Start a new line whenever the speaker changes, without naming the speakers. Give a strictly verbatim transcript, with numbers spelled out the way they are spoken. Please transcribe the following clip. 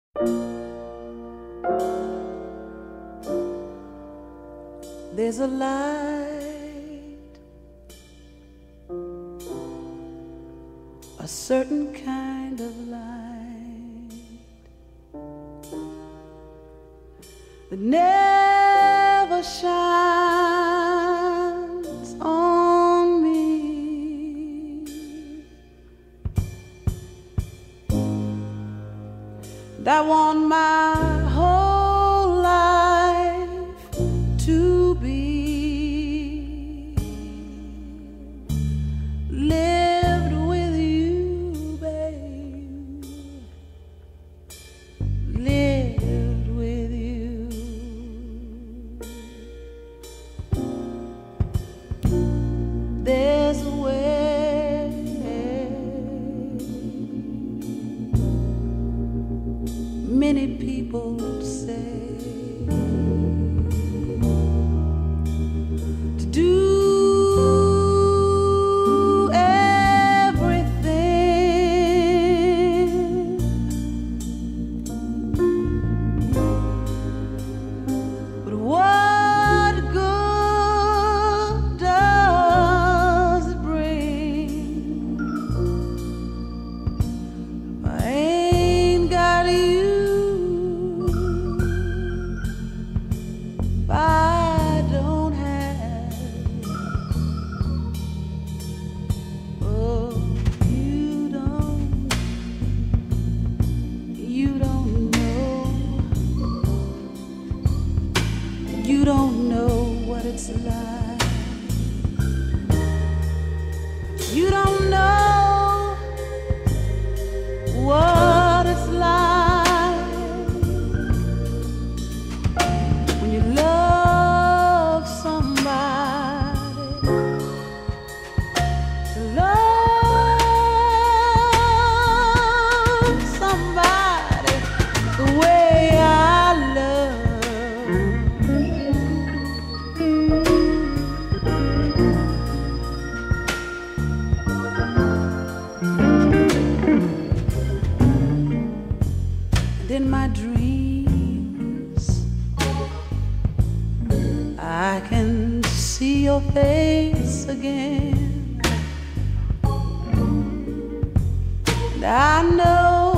There's a light, a certain kind of light that never shines on me. That want my whole life to be lived with you, babe, lived with you. There's a way many people say to do everything, but what good does it bring if I ain't got you? If I don't have you, oh, you don't, you don't know, you don't know what it's like. You don't know what it's like when you love somebody, to love somebody the way I love. And in my dreams, I can see your face again. And I know